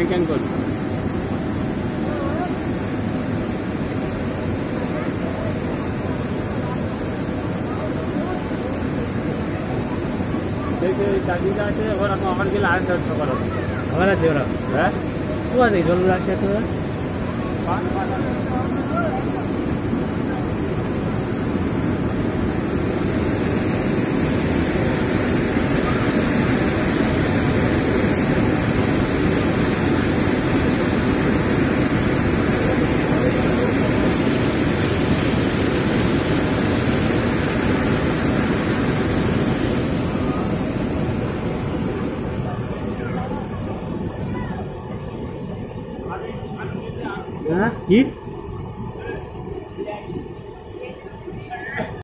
can go. देखिए दादी जाते और हम अमर के लास्ट तक सफर होता हमारा देवरा है वो नहीं जोल लास्ट तक কি